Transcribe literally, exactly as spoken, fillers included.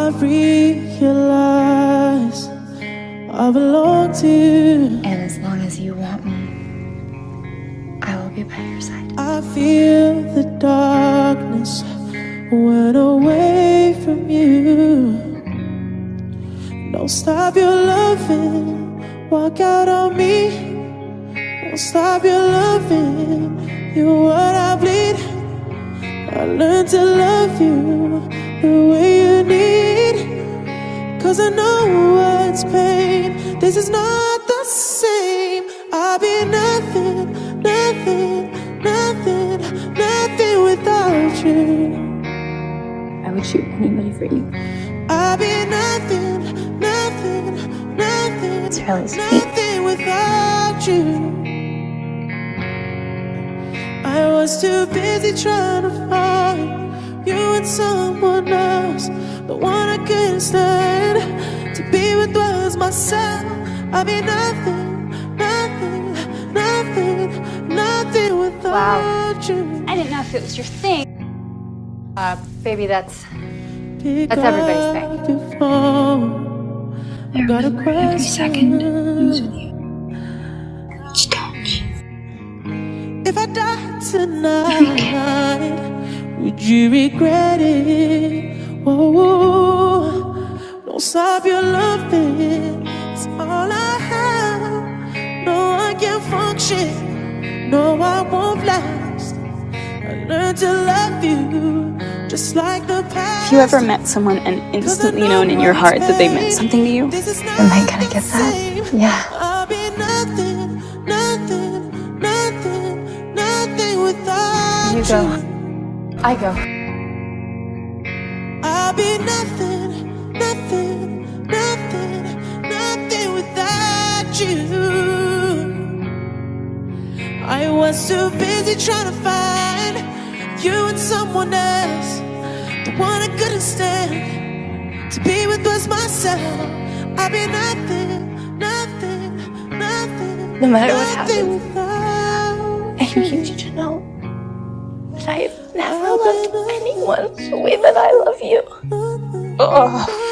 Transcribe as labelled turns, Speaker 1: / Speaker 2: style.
Speaker 1: realize I belong to you.
Speaker 2: And as long as you want me, I will be by your side.
Speaker 1: I feel the darkness went away from you. Don't stop your loving, walk out on me. Don't stop your loving, you're what I bleed. I learned to love you the way you need. Cause I know what's pain, this is not the same. I'll be nothing, nothing, nothing, nothing without you.
Speaker 2: I would shoot anybody for you.
Speaker 1: I'll be nothing, nothing, nothing,
Speaker 2: It's really sweet.
Speaker 1: nothing without you. I was too busy trying to find you and someone else, the one I couldn't stand. To be with was myself. I'll be nothing, nothing, nothing, nothing without you.
Speaker 3: I didn't know if it was your thing. Uh, baby, that's
Speaker 1: Pick
Speaker 3: that's everybody's
Speaker 1: up
Speaker 3: thing.
Speaker 1: your phone.
Speaker 2: I
Speaker 1: Got a
Speaker 2: remember every second I was with you. Each touch.
Speaker 1: If I died tonight, would you regret it? Whoa, don't stop your loving, it's all I have. No, I can't function, no, I won't last. I learned to love you, just like the past.
Speaker 2: If you ever met someone and instantly known in your heart that they meant something to you, am I gonna get that? Yeah.
Speaker 1: I'll be nothing, nothing, nothing, nothing without
Speaker 3: You go. I go.
Speaker 1: I'll be nothing, nothing, nothing, nothing without you. I was too busy trying to find you and someone else, the one I couldn't stand. To be with was myself. I'll be nothing, nothing, nothing,
Speaker 2: No matter what
Speaker 1: nothing
Speaker 2: happens,
Speaker 1: without
Speaker 2: I need you to know that I have never loved anyone the way that I love you. Oh.